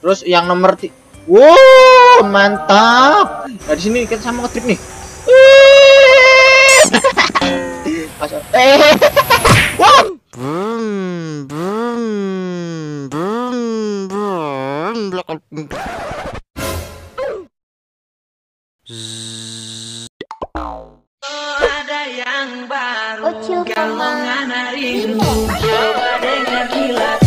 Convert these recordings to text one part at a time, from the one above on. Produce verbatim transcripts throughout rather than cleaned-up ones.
Terus yang nomor tiga, wow mantap. Nah di sini kita sama ngetrip nih. Eh, wow. Brum, brum, brum, brum, belakang. Ada yang baru, galongan rindu, coba dengar kilat.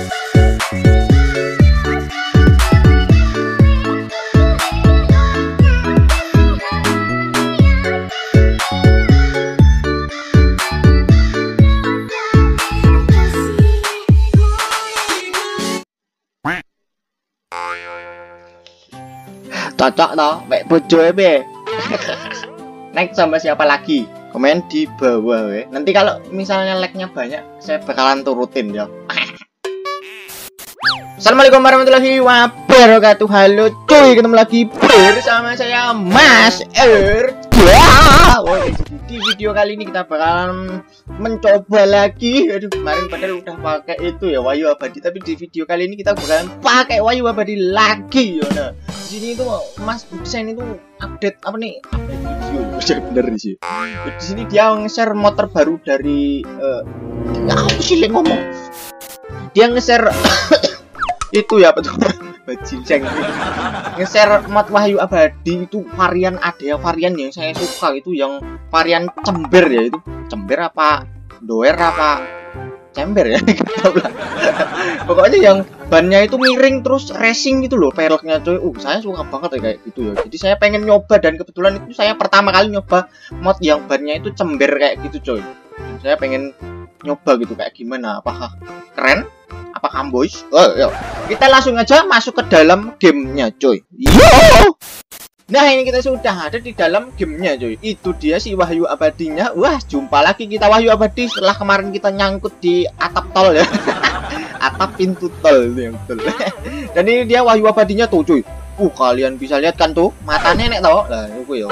Cocok toh, mek bojo be. Next sama siapa lagi? Komen di bawah we. Nanti kalau misalnya like-nya banyak, saya bakalan turutin ya. Assalamualaikum warahmatullahi wabarakatuh. Halo cuy, ketemu lagi bersama saya Mas Erja. Wah, di video kali ini kita bakalan mencoba lagi. Aduh, kemarin padahal udah pakai itu ya Wahyu Abadi, tapi di video kali ini kita bakalan pakai Wahyu Abadi lagi ya. Nah, di sini itu Mas Desain itu update apa nih? Update video, bisa bener sih. Di sini dia nge-share mod terbaru dari uh, ya apa sih yang ngomong? Dia nge-share itu ya betul. Bajingan nge-share mod Wahyu Abadi itu varian, ada yang varian yang saya suka itu yang varian cember ya, itu cember apa doer apa cember ya. Pokoknya yang bannya itu miring terus racing gitu loh peleknya coy. Uh saya suka banget ya kayak gitu ya, jadi saya pengen nyoba dan kebetulan itu saya pertama kali nyoba mod yang bannya itu cember kayak gitu coy. Saya pengen nyoba gitu kayak gimana, apakah keren apa kamboys? Oh, yo. Kita langsung aja masuk ke dalam gamenya coy. Yo. Nah ini kita sudah ada di dalam gamenya coy. Itu dia si Wahyu Abadinya. Wah jumpa lagi kita Wahyu Abadi setelah kemarin kita nyangkut di atap tol ya. Atap pintu tol itu yang betul. Dan ini dia Wahyu Abadinya tuh cuy. Uh kalian bisa lihat kan tuh matanya nek tau. Lah itu ya.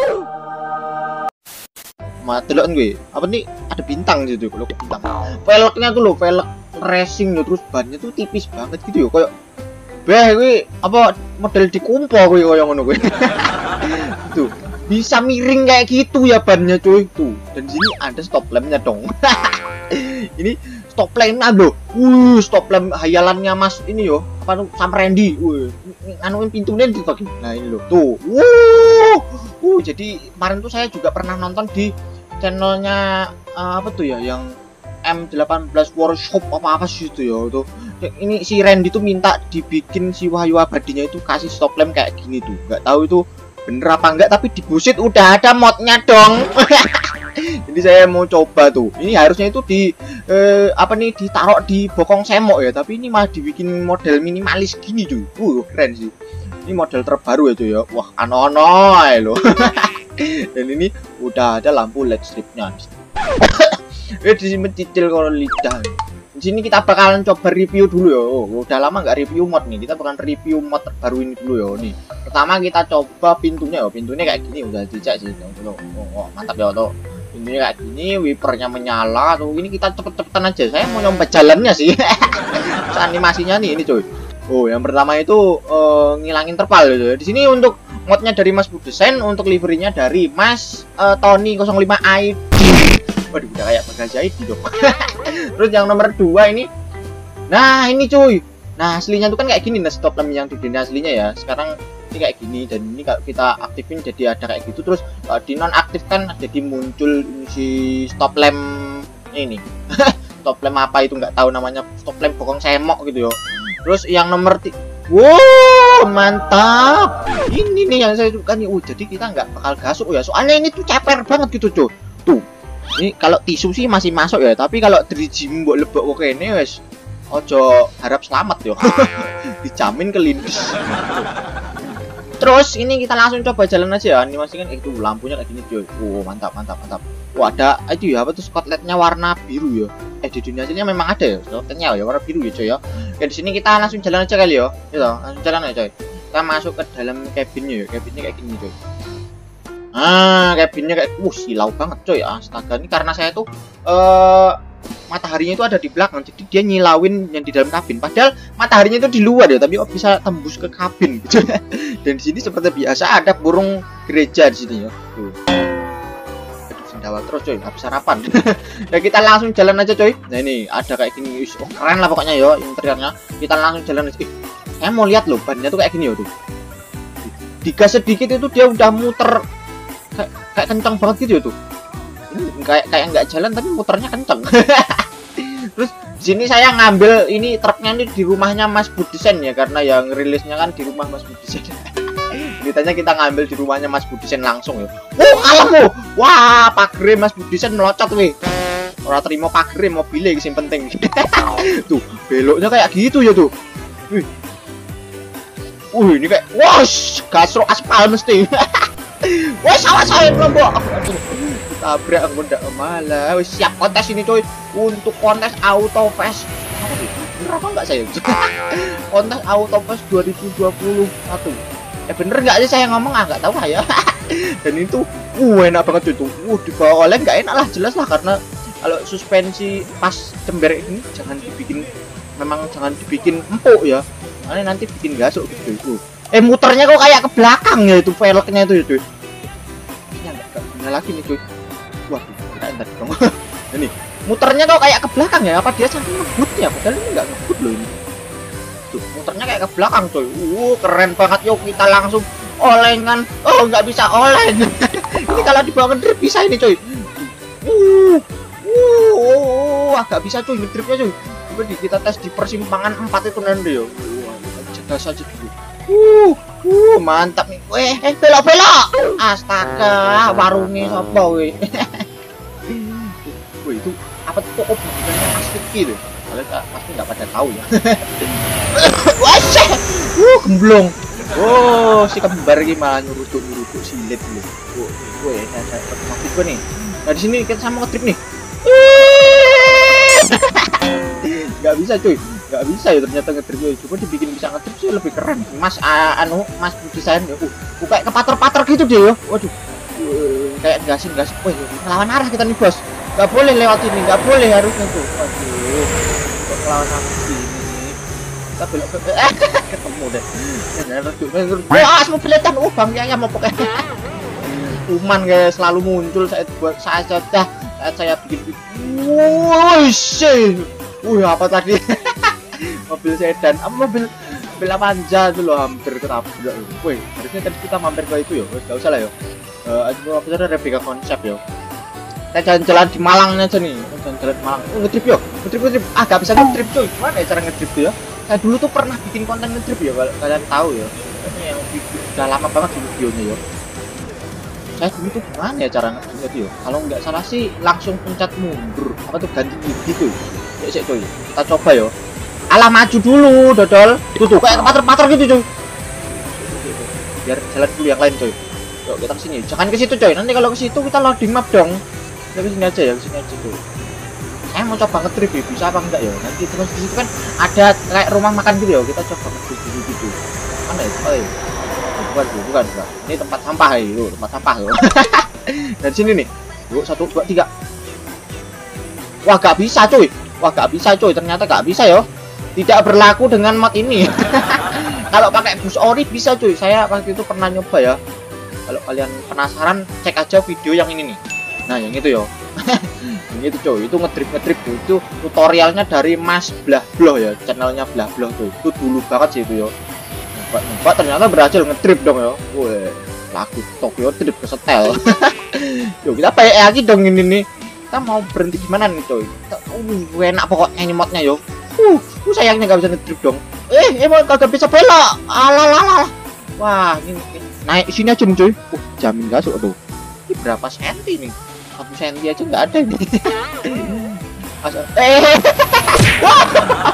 Mati loh gue. Apa nih? Ada bintang gitu kalau bintang. Velgnya tuh loh, velg racing loh, terus bannya tuh tipis banget gitu ya, kayak beh gue apa model di kumpo gue kayak ngono gue. Tuh bisa miring kayak gitu ya bannya cuy tuh. Dan sini ada stop lampnya dong. Ini stop lamp loh. Uh stop lamp hayalannya Mas ini yo apa Sam Randy. Wih anuin pintunya di bagi. Nah ini loh tuh. Wuh uh jadi kemarin tuh saya juga pernah nonton di channelnya uh, apa tuh ya yang M delapan belas Workshop apa-apa sih itu ya tuh. Ini si Randy tuh minta dibikin si Wahyu Abadinya itu kasih stop lamp kayak gini tuh. Nggak tahu itu bener apa enggak, tapi di Busit udah ada modnya dong. Jadi saya mau coba tuh. Ini harusnya itu di eh, apa nih ditaruh di bokong semok ya, tapi ini malah dibikin model minimalis gini cuy. Uh keren sih. Ini model terbaru ya cuy ya. Wah anono loh. Dan ini udah ada lampu L E D stripnya. Eh di sini mencicil kalau lidah. Di sini kita bakalan coba review dulu ya. Oh, udah lama nggak review mod nih. Kita bakalan review mod terbaru ini dulu ya. Nih. Pertama kita coba pintunya. Oh, pintunya kayak gini udah dicek sih. Oh, oh, mantap ya tuh. Pintunya kayak gini, wipernya menyala. Tuh ini kita cepet-cepetan aja. Saya mau nyoba jalannya sih. Animasinya nih ini coy. Oh, yang pertama itu uh, ngilangin terpal gitu ya. Di sini untuk modnya dari Mas Desain, untuk liverinya dari Mas uh, Tony nol lima I D. Waduh, udah kayak bagasi I D dong. Terus yang nomor dua ini. Nah, ini cuy. Nah, aslinya itu kan kayak gini nah stop lamp yang di dunia aslinya ya. Sekarang ini kayak gini, dan ini kalau kita aktifin jadi ada kayak gitu. Terus kalau di nonaktifkan jadi muncul si stop lamp ini. Stop lamp apa itu nggak tahu namanya, stop lamp bokong semok gitu ya. Terus yang nomor tiga. Wow, mantap. Ini nih yang saya suka nih. Uh, jadi kita nggak bakal gasuk ya. Soalnya ini tuh ceper banget gitu, cuy. Tuh. Ini kalau tisu sih masih masuk ya, tapi kalau driji mbok lebok oke ini wes ojo harap selamat yo. Dijamin kelindes. Terus ini kita langsung coba jalan aja ya. Animasi kan itu lampunya kayak gini cuy. Oh, mantap mantap mantap. Wah, ada itu ya apa tuh spotlightnya warna biru ya. Eh di dunia aslinya memang ada ya spotlightnya ya warna biru ya coy ya. Oke, di sini kita langsung jalan aja kali ya. Gitu, langsung jalan aja coy. Kita masuk ke dalam cabinnya ya. Cabinnya kayak gini coy. Ah, cabinnya kayak uh silau banget coy. Astaga, ini karena saya tuh eh uh, mataharinya itu ada di belakang, jadi dia nyilauin yang di dalam kabin. Padahal mataharinya itu di luar ya, tapi kok bisa tembus ke kabin gitu. Dan di sini seperti biasa ada burung gereja di sini ya. Tuh. Aduh, sendawa terus coy, habis sarapan. Ya kita langsung jalan aja coy. Nah ini ada kayak gini, oh, keren lah pokoknya ya interiornya. Kita langsung jalan aja. Eh, saya mau lihat loh, bannya tuh kayak gini ya tuh. Digas sedikit itu dia udah muter kayak, kayak kencang banget gitu ya tuh. Ini kayak kayak nggak jalan tapi muternya kencang. Terus di sini saya ngambil ini truknya ini di rumahnya Mas Budisen ya, karena yang rilisnya kan di rumah Mas Budisen. Ceritanya kita ngambil di rumahnya Mas Budisen langsung ya. Oh alamu, wah pagre Mas Budisen melocot weh. Orang terima pagre mobilnya yang penting. Tuh beloknya kayak gitu ya tuh. Wih. Uh ini kayak wash gasro aspal mesti. Wah sawah saya kelompok. Aduh, tabrak aku ndak malah. Wis siap kontes ini coy. Untuk kontes auto fest. Bener apa enggak saya? Kontes auto fest dua ribu dua puluh satu. Eh bener enggak sih saya ngomong ah enggak tahu ya. Dan itu uh enak banget itu. Uh dibawa oleh enggak enak lah jelas lah, karena kalau suspensi pas cember ini jangan dibikin, memang jangan dibikin empuk ya. Karena nanti bikin gasuk gitu itu. Eh muternya kok kayak ke belakang ya itu velgnya itu ya cuy. Ini enggak guna lagi nih cuy. Waduh, kirain tadi dong. Ini muternya kok kayak ke belakang ya? Apa dia saking ngebut ya? Padahal ini enggak ngebut loh ini. Tuh, muternya kayak ke belakang coy. Uh, keren banget. Yuk kita langsung olengan. Oh, nggak bisa oleng. Ini kalau dibawa ngedrip bisa ini coy. Uh, uh, uh, agak bisa coy ngedripnya coy. Coba kita tes di persimpangan empat itu nanti ya. Gas aja dulu. Uh, uh, mantap nih. Weh, eh belok-belok. Astaga, warungnya sapa weh. Wih, itu apa tuh kok bukannya asli gitu. Kalian pasti nggak pada tahu ya. Wah, uh, gemblong. Oh, si kembar ini malah nyurutuk-nyurutuk silet dulu. Oh, gue ya, saya mati gue nih. Nah, di sini kita sama ngetrip nih. Nggak bisa cuy. Nggak bisa ya ternyata ngetrip gue. Coba dibikin bisa ngetrip sih lebih keren. Mas uh, anu Mas desain ya. Uh, kayak kepater-pater gitu deh ya. Waduh. Uh, kayak gasin-gasin. Wih, ngelawan arah kita nih, Bos. Nggak boleh lewat sini, nggak boleh harusnya tuh. Waduh. Kok ngelawan arah sini. Kita belok ke eh, ketemu deh. Wah, semua peletan. Oh, Bang Yaya mau pakai. Kuman kayak selalu muncul saat buat saat saat saya bikin. Wuih, wih apa tadi? Mobil sedan, apa mobil mobil Avanza itu loh hampir ketabrak. Wih, harusnya tadi kita mampir ke itu ya, nggak usah lah ya. Uh, apa tadi replika konsep ya. Kita jalan-jalan di Malang aja nih, jalan-jalan di Malang. Oh, ngetrip yo, ngetrip ngetrip. Ah, nggak bisa ngetrip tuh. Gimana ya cara ngetrip tuh ya? Saya dulu tuh pernah bikin konten ngetrip ya, kalau kalian tahu ya. Ini yang udah lama banget di videonya ya. Saya dulu tuh gimana ya cara ngetripnya tuh ya? Kalau nggak salah sih langsung pencet mundur, apa tuh ganti gigi tuh. Ya sih coy, kita coba ya. Alah maju dulu, dodol. Tuh tuh kayak pater-pater gitu coy. Biar jalan dulu yang lain coy. Yuk kita kesini, jangan ke situ coy. Nanti kalau ke situ kita loading map dong. Kita kesini aja ya, kesini aja tuh. Saya mau coba ngetrip ya, bisa apa enggak ya? Nanti terus di situ kan ada kayak rumah makan gitu ya. Kita coba ngetrip dulu gitu. Mana ya? Oh, iya. Bukan, bukan, bukan. Ini tempat sampah ya, itu tempat sampah loh. Dari sini nih. Yuk satu, dua, tiga. Wah gak bisa cuy. Wah gak bisa cuy. Ternyata gak bisa ya. Tidak berlaku dengan mod ini. Kalau pakai bus ori bisa cuy. Saya waktu itu pernah nyoba ya. Kalau kalian penasaran cek aja video yang ini nih. Nah yang itu ya. Yang itu cuy. Itu ngedrip ngedrip tuh. Itu tutorialnya dari Mas Blahbloh ya. Channelnya Blahbloh tuh. Itu dulu banget sih itu ya. Mbak ternyata berhasil ngedrip dong ya. Wih, laku Tokyo trip ke setel. Yuk kita pakai lagi dong ini nih. Kita mau berhenti gimana nih coy? Uh, enak pokoknya ini modnya yo. Uh, uh sayangnya nggak bisa ngedrip dong. Eh, emang kagak bisa belok. Alah. Wah, ini, ini naik sini aja nih coy. Uh, jamin gasuk tuh. Ini berapa senti nih? Satu senti aja nggak ada nih. Asal, eh, wah,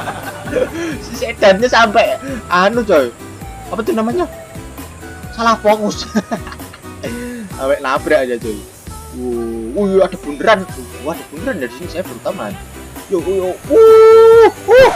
si sedannya sampai anu coy. Apa tuh namanya? Salah fokus. Sampai nabrak aja coy. Uh, uh ada bundaran. Wah, ada bundaran dari sini saya baru tahu man. Yo yo. Uh, uh.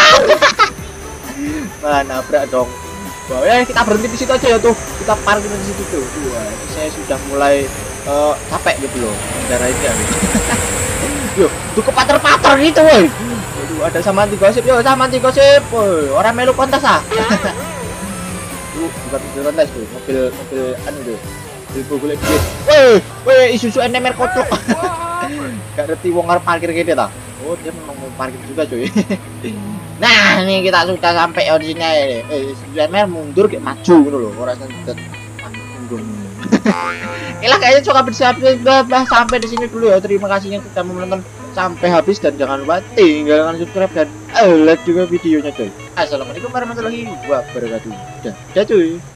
Wah, nabrak dong. Wah, ya kita berhenti di situ aja ya tuh. Kita parkir di situ tuh. Wah, saya sudah mulai uh, capek gitu loh. Mengendarai ini ya. Yo, tuh kepater-pater gitu woi. Waduh, ada Samanti Gosip. Yo, Samanti Gosip. Woi, orang melu kontes ah. Tuh, bukan mobil kontes tuh, mobil mobil anu tuh. Mobil golek duit. Woi, woi Isuzu N M R kotlok. Gak ngerti wong arep parkir kene ta. Oh, dia memang mau parkir juga cuy. Nah, ini kita sudah sampai di sini ya. Eh, Isuzu N M R mundur kayak maju gitu loh. Ora sendet. Inilah kayaknya cukup bersahabat sampai di sini dulu ya. Terima kasih yang sudah menonton sampai habis dan jangan lupa tinggalkan subscribe dan like juga videonya cuy. Assalamualaikum warahmatullahi wabarakatuh. Dah, dah cuy.